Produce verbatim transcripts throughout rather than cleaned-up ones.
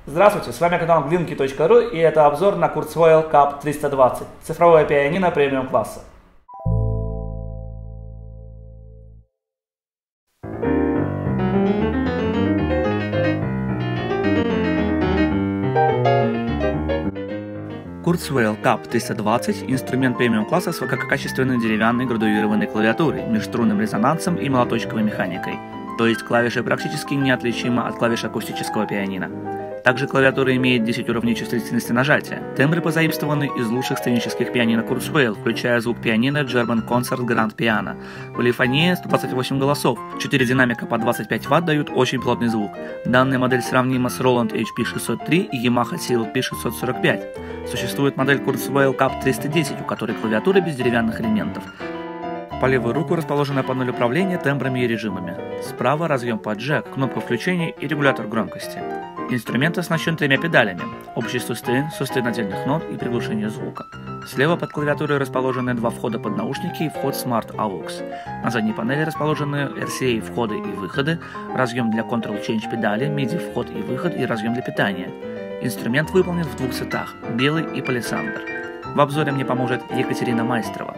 Здравствуйте, с вами канал Глинки точка ру и это обзор на Kurzweil кап триста двадцать, цифровое пианино премиум класса. Kurzweil кап триста двадцать – инструмент премиум класса с высококачественной деревянной градуированной клавиатурой, межструнным резонансом и молоточковой механикой, то есть клавиши практически неотличимы от клавиш акустического пианино. Также клавиатура имеет десять уровней чувствительности нажатия. Тембры позаимствованы из лучших сценических пианино Kurzweil, включая звук пианино German Concert Grand Piano. Полифония сто двадцать восемь голосов, четыре динамика по двадцать пять ватт дают очень плотный звук. Данная модель сравнима с Roland эйч пи шестьсот три и Yamaha си эл пи шестьсот сорок пять. Существует модель Kurzweil кап триста десять, у которой клавиатура без деревянных элементов. По левую руку расположена панель управления тембрами и режимами. Справа разъем под джек, кнопка включения и регулятор громкости. Инструмент оснащен тремя педалями – общий сустейн, сустейн отдельных нот и приглушение звука. Слева под клавиатурой расположены два входа под наушники и вход Smart aux. На задней панели расположены эр си эй входы и выходы, разъем для Control-Change педали, миди вход и выход и разъем для питания. Инструмент выполнен в двух цветах – белый и палисандр. В обзоре мне поможет Екатерина Майстрова.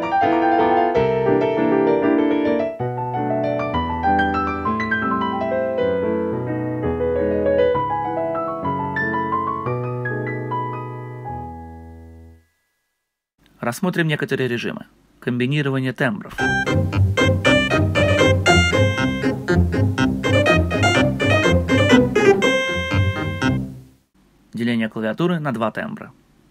Рассмотрим некоторые режимы. Комбинирование тембров. Деление клавиатуры на два тембра.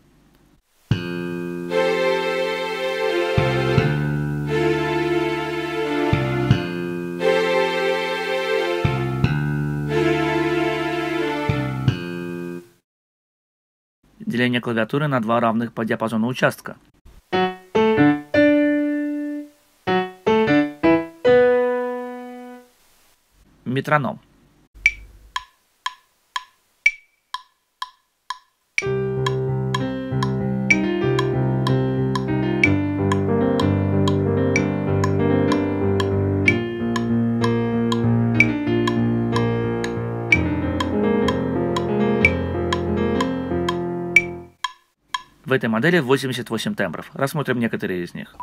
Деление клавиатуры на два равных по диапазону участка. Метроном. В этой модели восемьдесят восемь тембров. Рассмотрим некоторые из них.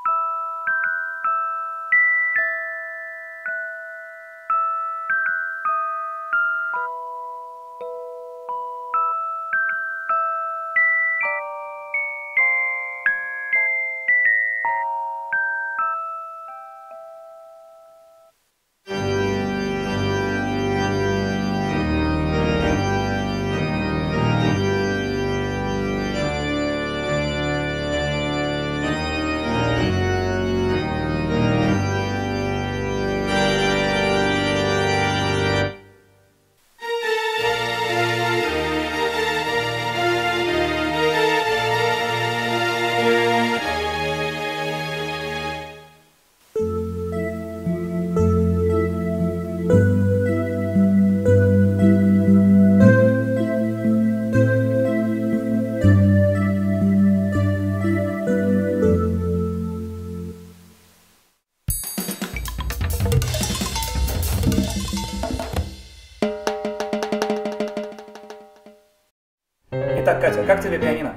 Итак, Катя, как тебе пианино?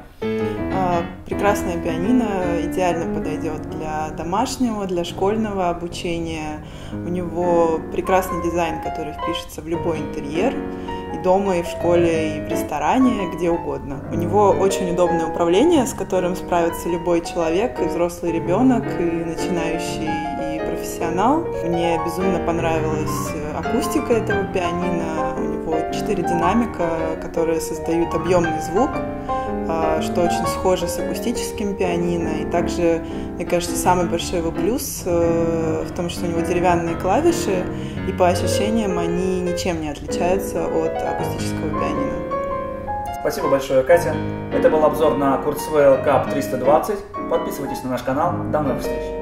Прекрасное пианино, идеально подойдет для домашнего, для школьного обучения. У него прекрасный дизайн, который впишется в любой интерьер, и дома, и в школе, и в ресторане, где угодно. У него очень удобное управление, с которым справится любой человек, и взрослый ребенок, и начинающий, и профессионал. Мне безумно понравилась акустика этого пианино. У него четыре динамика, которые создают объемный звук, что очень схоже с акустическим пианино. И также, мне кажется, самый большой его плюс в том, что у него деревянные клавиши, и по ощущениям они ничем не отличаются от акустического пианино. Спасибо большое, Катя. Это был обзор на Kurzweil кап триста двадцать. Подписывайтесь на наш канал. До новых встреч!